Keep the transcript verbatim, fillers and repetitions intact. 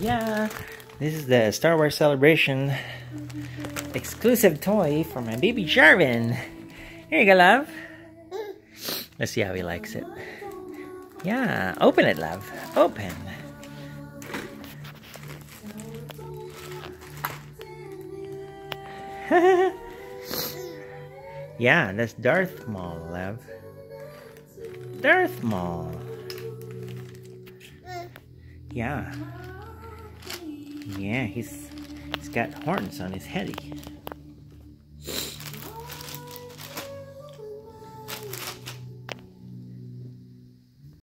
Yeah, this is the Star Wars Celebration exclusive toy for my baby Jarvin. Here you go, love. Let's see how he likes it. Yeah, open it, love. Open. Yeah, that's Darth Maul, love. Darth Maul. Yeah. Yeah, he's he's got horns on his heady.